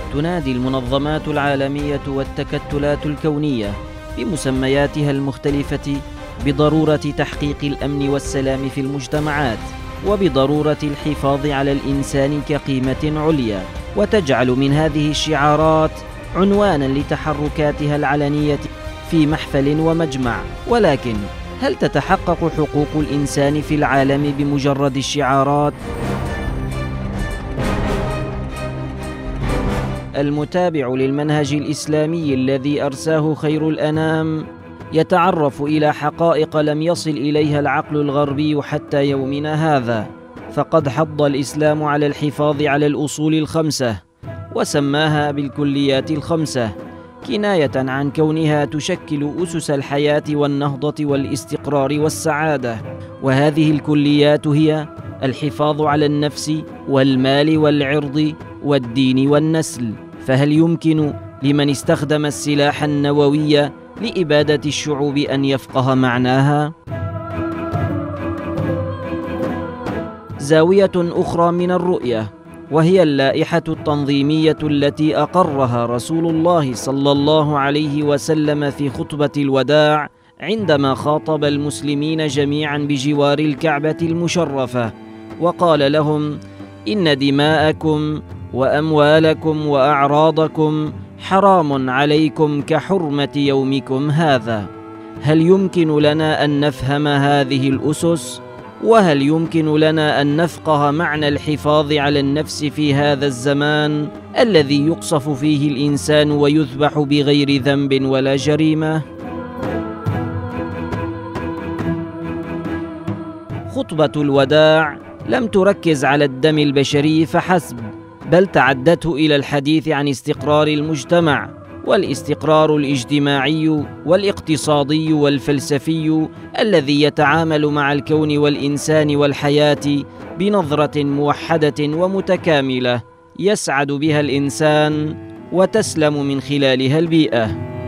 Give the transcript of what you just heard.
تنادي المنظمات العالمية والتكتلات الكونية بمسمياتها المختلفة بضرورة تحقيق الأمن والسلام في المجتمعات، وبضرورة الحفاظ على الإنسان كقيمة عليا، وتجعل من هذه الشعارات عنوانا لتحركاتها العلنية في محفل ومجمع. ولكن هل تتحقق حقوق الإنسان في العالم بمجرد الشعارات؟ المتابع للمنهج الإسلامي الذي أرساه خير الأنام يتعرف إلى حقائق لم يصل إليها العقل الغربي حتى يومنا هذا، فقد حض الإسلام على الحفاظ على الأصول الخمسة وسماها بالكليات الخمسة، كناية عن كونها تشكل أسس الحياة والنهضة والاستقرار والسعادة. وهذه الكليات هي الحفاظ على النفس والمال والعرض والدين والنسل. فهل يمكن لمن استخدم السلاح النووي لإبادة الشعوب أن يفقه معناها؟ زاوية أخرى من الرؤية، وهي اللائحة التنظيمية التي أقرها رسول الله صلى الله عليه وسلم في خطبة الوداع عندما خاطب المسلمين جميعا بجوار الكعبة المشرفة، وقال لهم: إن دماءكم وأموالكم وأعراضكم حرام عليكم كحرمة يومكم هذا. هل يمكن لنا أن نفهم هذه الأسس؟ وهل يمكن لنا أن نفقه معنى الحفاظ على النفس في هذا الزمان الذي يقصف فيه الإنسان ويذبح بغير ذنب ولا جريمة؟ خطبة الوداع لم تركز على الدم البشري فحسب، بل تعدته إلى الحديث عن استقرار المجتمع، والاستقرار الاجتماعي والاقتصادي والفلسفي الذي يتعامل مع الكون والإنسان والحياة بنظرة موحدة ومتكاملة يسعد بها الإنسان وتسلم من خلالها البيئة.